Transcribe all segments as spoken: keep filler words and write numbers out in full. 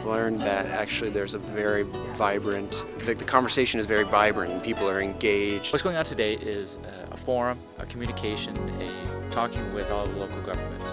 learned that actually there's a very vibrant, the, the conversation is very vibrant and people are engaged. What's going on today is a forum, a communication, a talking with all the local governments.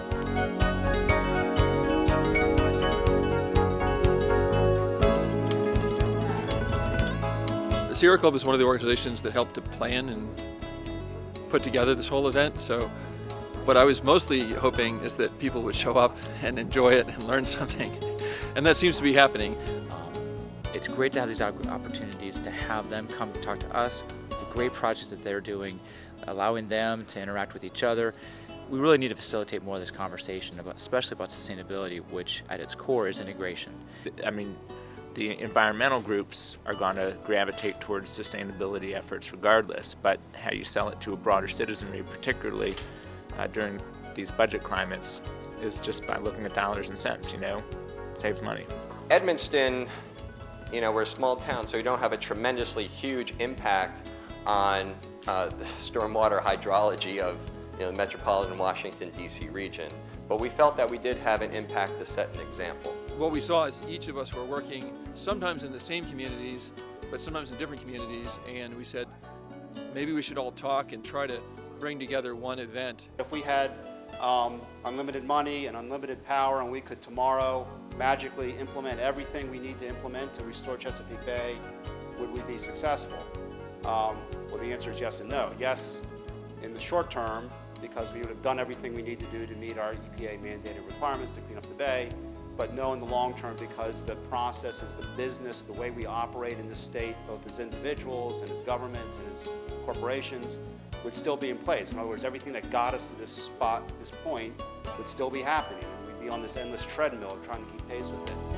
The Sierra Club is one of the organizations that helped to plan and put together this whole event. So what I was mostly hoping is that people would show up and enjoy it and learn something. And that seems to be happening. Um, it's great to have these opportunities to have them come talk to us, the great projects that they're doing, allowing them to interact with each other. We really need to facilitate more of this conversation, about, especially about sustainability, which at its core is integration. I mean, the environmental groups are going to gravitate towards sustainability efforts regardless, but how you sell it to a broader citizenry, particularly uh, during these budget climates, is just by looking at dollars and cents, you know, saves money. Edmonston, you know, we're a small town, so we don't have a tremendously huge impact on uh, the stormwater hydrology of you know, the metropolitan Washington, D C region. But we felt that we did have an impact to set an example. What we saw is each of us were working sometimes in the same communities, but sometimes in different communities, and we said maybe we should all talk and try to bring together one event. If we had um, unlimited money and unlimited power and we could tomorrow magically implement everything we need to implement to restore Chesapeake Bay, would we be successful? Um, well, the answer is yes and no. Yes, in the short term, because we would have done everything we need to do to meet our E P A mandated requirements to clean up the bay, but no in the long term because the processes, the business, the way we operate in this state, both as individuals and as governments and as corporations, would still be in place. In other words, everything that got us to this spot, this point, would still be happening. We'd be on this endless treadmill trying to keep pace with it.